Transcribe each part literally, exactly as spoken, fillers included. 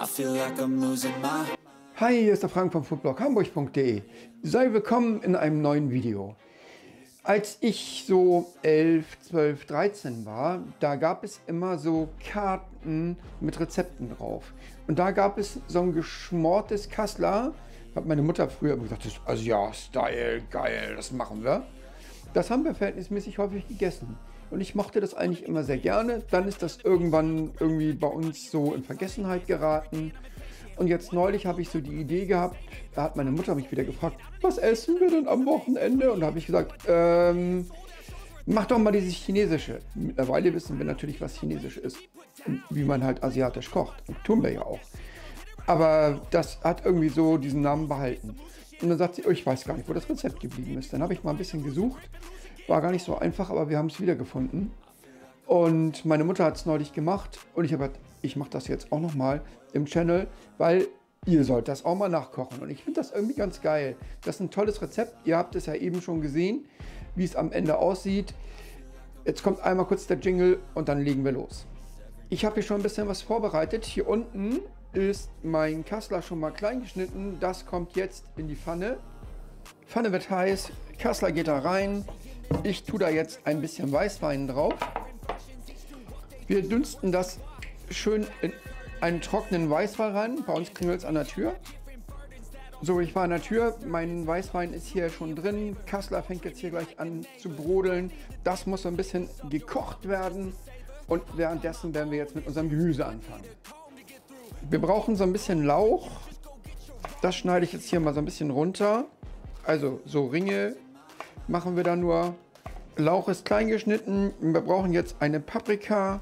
I feel like I'm losing my... Hi, hier ist der Frank von foodblog hamburg punkt de. Sei willkommen in einem neuen Video. Als ich so elf, zwölf, dreizehn war, da gab es immer so Karten mit Rezepten drauf. Und da gab es so ein geschmortes Kassler, hat meine Mutter früher gesagt, also ja, Style, geil, das machen wir. Das haben wir verhältnismäßig häufig gegessen. Und ich mochte das eigentlich immer sehr gerne. Dann ist das irgendwann irgendwie bei uns so in Vergessenheit geraten. Und jetzt neulich habe ich so die Idee gehabt, da hat meine Mutter mich wieder gefragt, was essen wir denn am Wochenende? Und da habe ich gesagt, ähm, mach doch mal dieses Chinesische. Mittlerweile wissen wir natürlich, was Chinesisch ist und wie man halt asiatisch kocht. Und tun wir ja auch. Aber das hat irgendwie so diesen Namen behalten. Und dann sagt sie, oh, ich weiß gar nicht, wo das Rezept geblieben ist. Dann habe ich mal ein bisschen gesucht. War gar nicht so einfach, aber wir haben es wiedergefunden. Und meine Mutter hat es neulich gemacht. Und ich habe gesagt, ich mache das jetzt auch nochmal im Channel, weil ihr sollt das auch mal nachkochen. Und ich finde das irgendwie ganz geil. Das ist ein tolles Rezept. Ihr habt es ja eben schon gesehen, wie es am Ende aussieht. Jetzt kommt einmal kurz der Jingle und dann legen wir los. Ich habe hier schon ein bisschen was vorbereitet. Hier unten ist mein Kassler schon mal klein geschnitten. Das kommt jetzt in die Pfanne. Pfanne wird heiß, Kassler geht da rein. Ich tue da jetzt ein bisschen Weißwein drauf. Wir dünsten das schön in einen trockenen Weißwein rein. Bei uns klingelt es an der Tür. So, ich war an der Tür. Mein Weißwein ist hier schon drin. Kassler fängt jetzt hier gleich an zu brodeln. Das muss so ein bisschen gekocht werden. Und währenddessen werden wir jetzt mit unserem Gemüse anfangen. Wir brauchen so ein bisschen Lauch. Das schneide ich jetzt hier mal so ein bisschen runter. Also so Ringe machen wir da nur. Lauch ist klein geschnitten. Wir brauchen jetzt eine Paprika.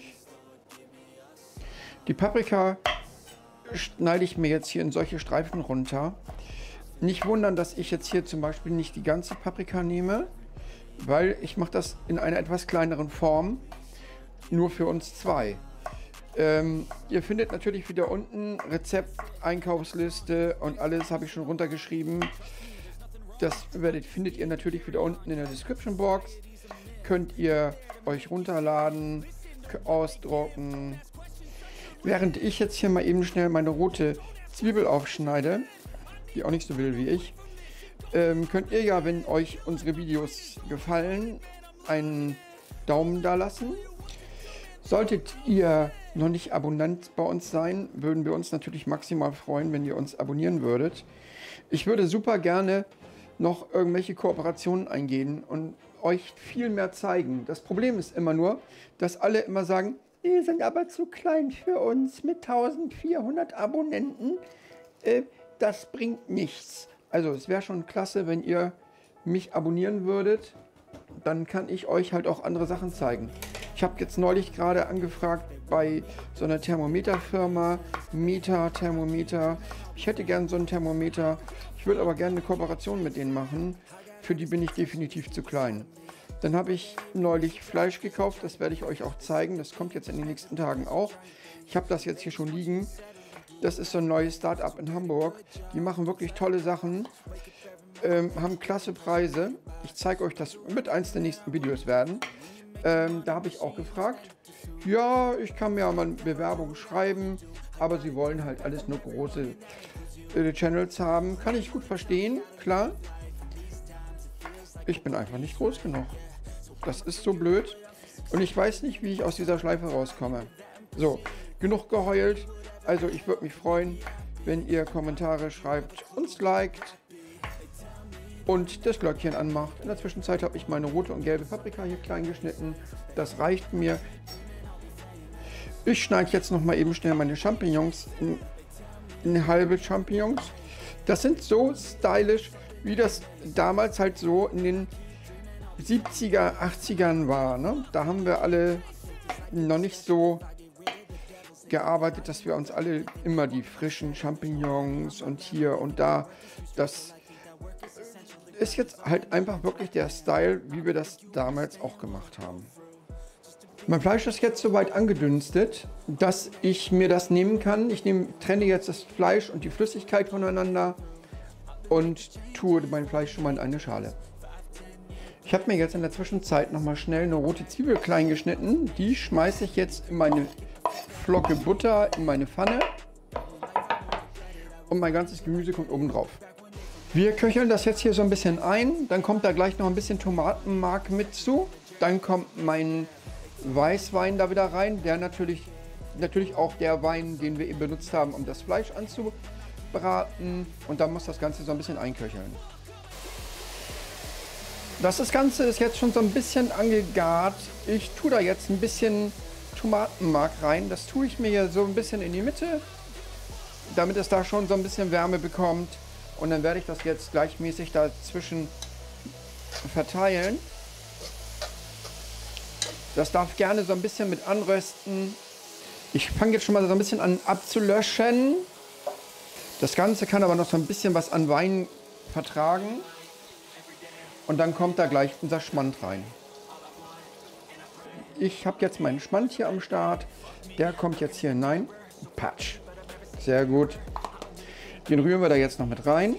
Die Paprika schneide ich mir jetzt hier in solche Streifen runter. Nicht wundern, dass ich jetzt hier zum Beispiel nicht die ganze Paprika nehme, weil ich mache das in einer etwas kleineren Form, nur für uns zwei. Ähm, ihr findet natürlich wieder unten Rezept, Einkaufsliste und alles habe ich schon runtergeschrieben. Das werdet, findet ihr natürlich wieder unten in der Description Box. Könnt ihr euch runterladen, ausdrucken. Während ich jetzt hier mal eben schnell meine rote Zwiebel aufschneide, die auch nicht so will wie ich, ähm, könnt ihr ja, wenn euch unsere Videos gefallen, einen Daumen da lassen. Solltet ihr noch nicht Abonnent bei uns sein, würden wir uns natürlich maximal freuen, wenn ihr uns abonnieren würdet. Ich würde super gerne noch irgendwelche Kooperationen eingehen und euch viel mehr zeigen. Das Problem ist immer nur, dass alle immer sagen, die sind aber zu klein für uns mit eintausendvierhundert Abonnenten. Äh, das bringt nichts. Also es wäre schon klasse, wenn ihr mich abonnieren würdet. Dann kann ich euch halt auch andere Sachen zeigen. Ich habe jetzt neulich gerade angefragt bei so einer Thermometerfirma, Meta Thermometer. Ich hätte gern so ein Thermometer. Ich würde aber gerne eine Kooperation mit denen machen. Für die bin ich definitiv zu klein. Dann habe ich neulich Fleisch gekauft, das werde ich euch auch zeigen. Das kommt jetzt in den nächsten Tagen auch. Ich habe das jetzt hier schon liegen. Das ist so ein neues Start-up in Hamburg. Die machen wirklich tolle Sachen, ähm, haben klasse Preise. Ich zeige euch das mit eins der nächsten Videos werden. Ähm, da habe ich auch gefragt. Ja, ich kann mir ja mal eine Bewerbung schreiben, aber sie wollen halt alles nur große äh, Channels haben. Kann ich gut verstehen, klar. Ich bin einfach nicht groß genug. Das ist so blöd. Und ich weiß nicht, wie ich aus dieser Schleife rauskomme. So, genug geheult. Also ich würde mich freuen, wenn ihr Kommentare schreibt, uns liked und das Glöckchen anmacht. In der Zwischenzeit habe ich meine rote und gelbe Paprika hier klein geschnitten. Das reicht mir. Ich schneide jetzt noch mal eben schnell meine Champignons in, in halbe Champignons. Das sind so stylisch, wie das damals halt so in den siebziger, achtzigern war. Ne? Da haben wir alle noch nicht so gearbeitet, dass wir uns alle immer die frischen Champignons und hier und da, das ist jetzt halt einfach wirklich der Style, wie wir das damals auch gemacht haben. Mein Fleisch ist jetzt soweit angedünstet, dass ich mir das nehmen kann. Ich nehme, trenne jetzt das Fleisch und die Flüssigkeit voneinander und tue mein Fleisch schon mal in eine Schale. Ich habe mir jetzt in der Zwischenzeit noch mal schnell eine rote Zwiebel klein geschnitten. Die schmeiße ich jetzt in meine Flocke Butter, in meine Pfanne. und mein ganzes Gemüse kommt oben drauf. Wir köcheln das jetzt hier so ein bisschen ein, dann kommt da gleich noch ein bisschen Tomatenmark mit zu. Dann kommt mein Weißwein da wieder rein, der natürlich, natürlich auch der Wein, den wir eben benutzt haben, um das Fleisch anzubraten. Und dann muss das Ganze so ein bisschen einköcheln. Das Ganze ist jetzt schon so ein bisschen angegart. Ich tue da jetzt ein bisschen Tomatenmark rein. Das tue ich mir hier so ein bisschen in die Mitte, damit es da schon so ein bisschen Wärme bekommt. Und dann werde ich das jetzt gleichmäßig dazwischen verteilen. Das darf gerne so ein bisschen mit anrösten. Ich fange jetzt schon mal so ein bisschen an abzulöschen. Das Ganze kann aber noch so ein bisschen was an Wein vertragen. Und dann kommt da gleich unser Schmand rein. Ich habe jetzt meinen Schmand hier am Start. Der kommt jetzt hier hinein. Patsch. Sehr gut. Den rühren wir da jetzt noch mit rein.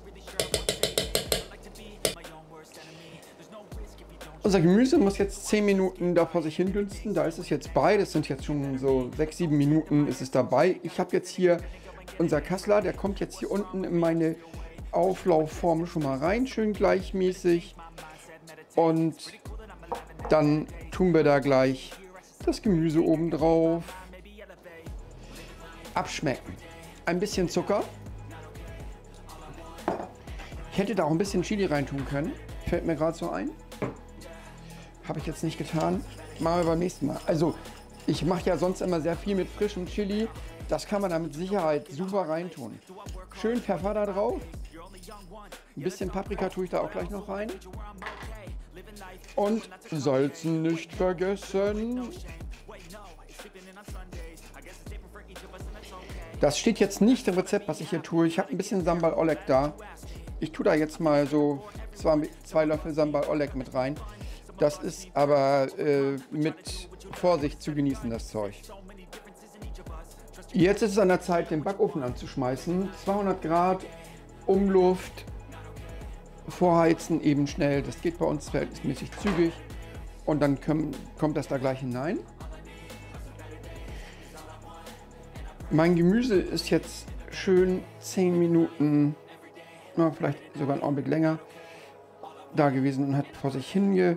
Unser Gemüse muss jetzt zehn Minuten da vor sich hin dünsten. Da ist es jetzt bei. Das sind jetzt schon so sechs, sieben Minuten ist es dabei. Ich habe jetzt hier unser Kassler. Der kommt jetzt hier unten in meine Auflaufform schon mal rein. Schön gleichmäßig. Und dann tun wir da gleich das Gemüse oben drauf. Abschmecken. Ein bisschen Zucker. Ich hätte da auch ein bisschen Chili reintun können. Fällt mir gerade so ein. Habe ich jetzt nicht getan. Machen wir beim nächsten Mal. Also, ich mache ja sonst immer sehr viel mit frischem Chili. Das kann man da mit Sicherheit super reintun. Schön Pfeffer da drauf. Ein bisschen Paprika tue ich da auch gleich noch rein. Und Salzen nicht vergessen. Das steht jetzt nicht im Rezept, was ich hier tue. Ich habe ein bisschen Sambal Oleg da. Ich tue da jetzt mal so zwei, zwei Löffel Sambal Oleg mit rein. Das ist aber äh, mit Vorsicht zu genießen, das Zeug. Jetzt ist es an der Zeit, den Backofen anzuschmeißen. zweihundert Grad, Umluft, vorheizen, eben schnell. Das geht bei uns verhältnismäßig zügig. Und dann können, kommt das da gleich hinein. Mein Gemüse ist jetzt schön zehn Minuten, na, vielleicht sogar einen Augenblick länger, da gewesen und hat vor sich hingekocht.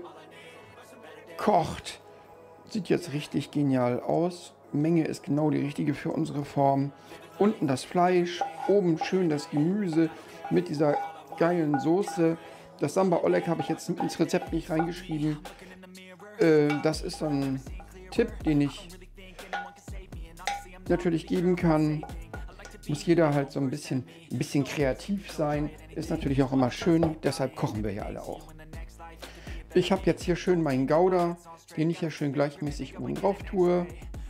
Sieht jetzt richtig genial aus. Menge ist genau die richtige für unsere Form. Unten das Fleisch, oben schön das Gemüse mit dieser geilen Soße. Das Sambal Oleg habe ich jetzt ins Rezept nicht reingeschrieben. Äh, das ist so ein Tipp, den ich natürlich geben kann. Muss jeder halt so ein bisschen, ein bisschen kreativ sein. Ist natürlich auch immer schön, deshalb kochen wir ja alle auch. Ich habe jetzt hier schön meinen Gouda, den ich ja schön gleichmäßig oben drauf tue.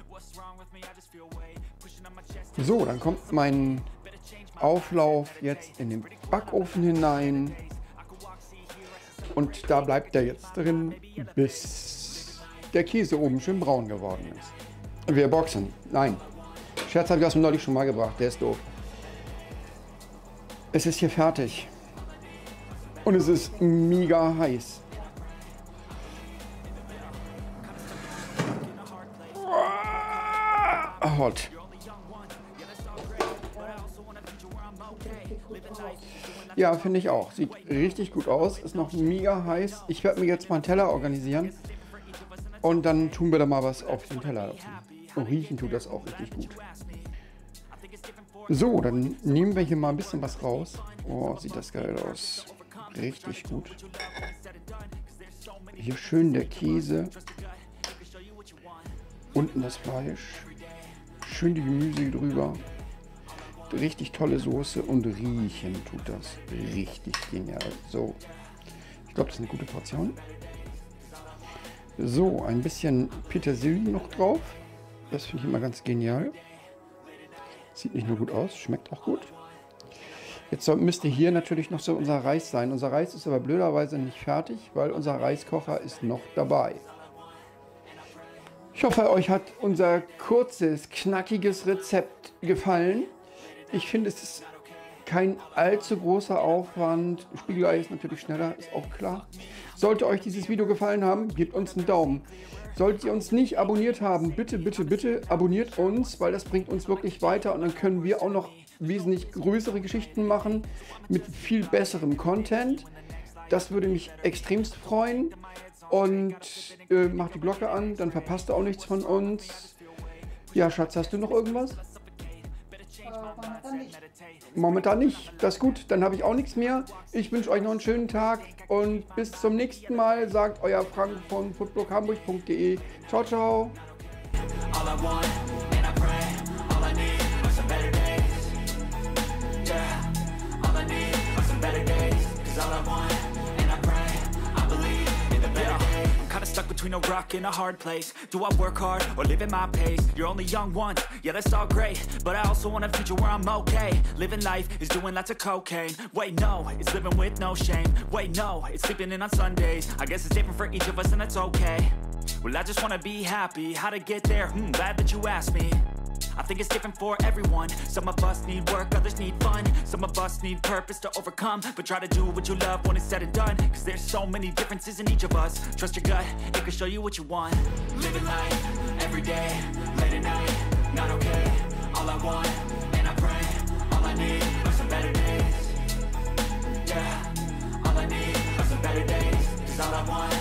So, dann kommt mein Auflauf jetzt in den Backofen hinein. Und da bleibt er jetzt drin, bis der Käse oben schön braun geworden ist. Wir boxen. Nein. Scherz habe ich aus dem neulich schon mal gebracht. Der ist doof. Es ist hier fertig. Und es ist mega heiß. Hot. Ja, finde ich auch. Sieht richtig gut aus. Ist noch mega heiß. Ich werde mir jetzt mal einen Teller organisieren. Und dann tun wir da mal was auf den Teller lassen. Und riechen tut das auch richtig gut. So, dann nehmen wir hier mal ein bisschen was raus. Oh, sieht das geil aus. Richtig gut. Hier schön der Käse. Unten das Fleisch. Schön die Gemüse drüber. Richtig tolle Soße und riechen tut das richtig genial. So, ich glaube, das ist eine gute Portion. So, ein bisschen Petersilie noch drauf. Das finde ich immer ganz genial. Sieht nicht nur gut aus, schmeckt auch gut. Jetzt soll, müsste hier natürlich noch so unser Reis sein. Unser Reis ist aber blöderweise nicht fertig, weil unser Reiskocher ist noch dabei. Ich hoffe, euch hat unser kurzes, knackiges Rezept gefallen. Ich finde, es ist kein allzu großer Aufwand. Spiegelei ist natürlich schneller, ist auch klar. Sollte euch dieses Video gefallen haben, gebt uns einen Daumen. Solltet ihr uns nicht abonniert haben, bitte, bitte, bitte abonniert uns, weil das bringt uns wirklich weiter und dann können wir auch noch wesentlich größere Geschichten machen mit viel besserem Content. Das würde mich extremst freuen. Und äh, mach die Glocke an, dann verpasst du auch nichts von uns. Ja, Schatz, hast du noch irgendwas? Äh, momentan nicht. Momentan nicht. Das ist gut, dann habe ich auch nichts mehr. Ich wünsche euch noch einen schönen Tag und bis zum nächsten Mal, sagt euer Frank von foodblog hamburg punkt de. Ciao, ciao. All I want, and I pray, all I need are some better days. Yeah, all I need are some better days. Cause all I want, and I pray, I believe in the better days. I'm kinda stuck between a rock and a hard place. Do I work hard or live at my pace? You're only young once, yeah that's all great, but I also want a future where I'm okay. Living life is doing lots of cocaine. Wait no, it's living with no shame. Wait no, it's sleeping in on Sundays. I guess it's different for each of us and that's okay. Well, I just wanna be happy. How to get there? Hmm, glad that you asked me. I think it's different for everyone. Some of us need work, others need fun. Some of us need purpose to overcome. But try to do what you love when it's said and done. Cause there's so many differences in each of us. Trust your gut, it can show you what you want. Living life, every day, late at night, not okay. All I want, and I pray, all I need are some better days. Yeah, all I need are some better days. Cause all I want